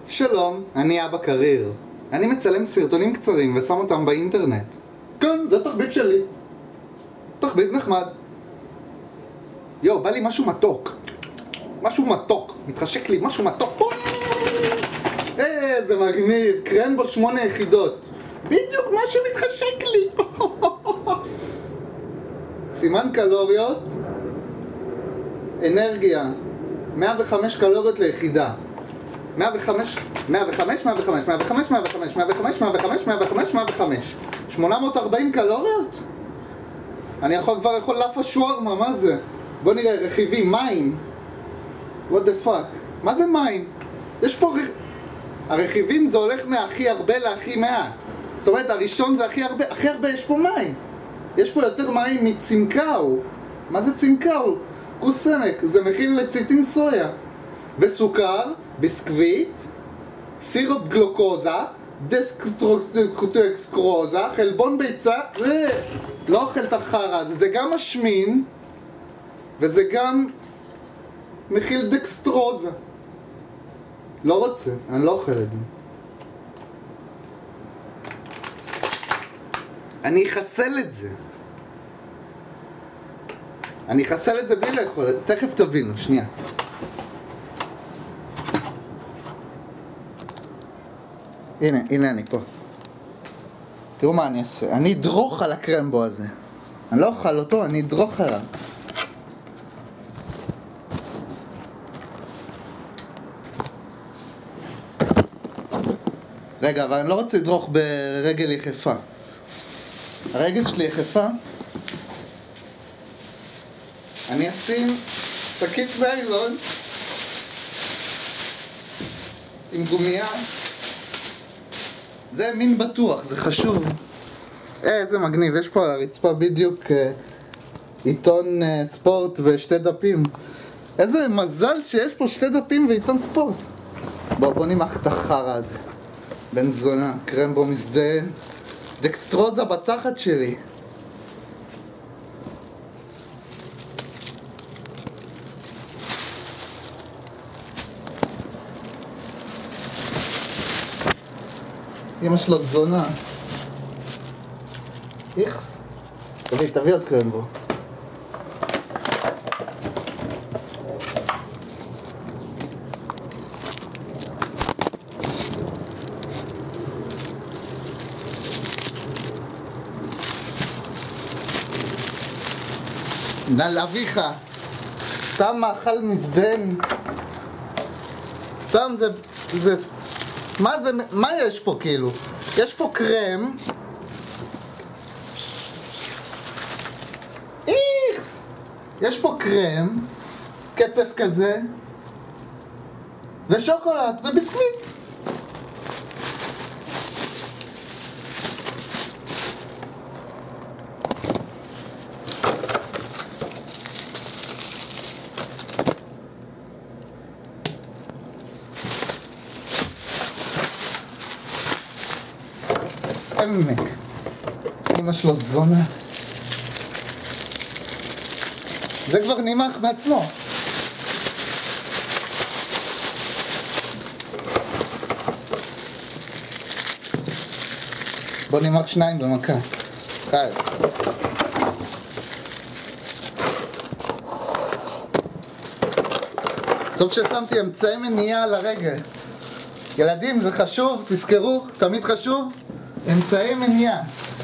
שלום, אני אבא קריר. אני מצלם סרטונים קצרים ושם אותם באינטרנט. כן, זה תחביב שלי. תחביב נחמד. יו, בא לי משהו מתוק. משהו מתוק. מתחשק לי משהו מתוק. איזה מגניב. קרמבו 8 יחידות. בדיוק מה שמתחשק לי. סימן קלוריות. אנרגיה. 105 קלוריות ליחידה. 105, 840 קלוריות? אני כבר יכול לאפה שווארמה, מה זה? בוא נראה, רכיבים, מים. What the fuck? מה זה מים? יש פה הרכיבים זה הולך מהכי הרבה להכי מעט. זאת אומרת, הראשון זה הכי הרבה יש פה מים. יש פה יותר מים מצמקאו. מה זה צמקאו? כוס סמק, זה מכיל לציטין סויה. וסוכר, ביסקוויט, סירופ גלוקוזה, דסקסטרוקסקרוזה, חלבון ביצה, לא אוכל את החרא הזה, זה גם משמין, וזה גם מכיל דקסטרוזה. לא רוצה, אני לא אוכל את זה. אני אחסל את זה. אני אחסל את זה בלי לאכול, תכף תבינו, שנייה. הנה אני פה. תראו מה אני אעשה. אני אדרוך על הקרמבו הזה. אני לא אוכל אותו, אני אדרוך עליו. רגע, אבל אני לא רוצה לדרוך ברגל יחפה. הרגל שלי יחפה. אני אשים שקית מיילון עם גומייה. זה מין בטוח, זה חשוב. איזה מגניב, יש פה על הרצפה בדיוק עיתון ספורט ושתי דפים. איזה מזל שיש פה שתי דפים ועיתון ספורט. בוא נמח את החרא הזה. בן זונה, קרמבו מזדיין. דקסטרוזה בתחת שלי. אמא שלו זונה. איכס. תביא עוד קרמבו. נא לאביך. סתם מאכל מזדן. סתם זה... מה יש פה כאילו? יש פה קרם. איכס! יש פה קרם, קצף כזה, ושוקולד, וביסקוויט. סמק. אמא שלו זונה. זה כבר נמח מעצמו. בוא נמח שניים במכה. קל. טוב ששמתי אמצעי מניעה על הרגל. ילדים, זה חשוב, תזכרו, תמיד חשוב. אמצעי מניעה.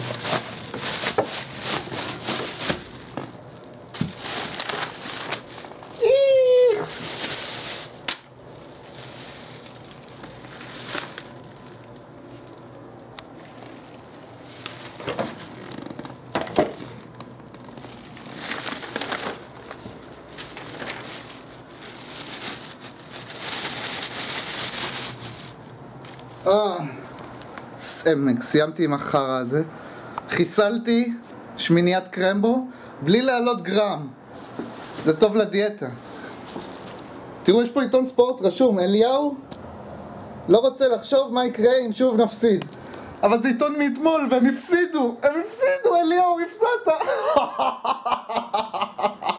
איכס. סמק, סיימתי עם החרא הזה. חיסלתי שמיניית קרמבו בלי לעלות גרם. זה טוב לדיאטה. תראו, יש פה עיתון ספורט רשום, אליהו לא רוצה לחשוב מה יקרה אם שוב נפסיד. אבל זה עיתון מאתמול והם הפסידו, אליהו, הפסדת.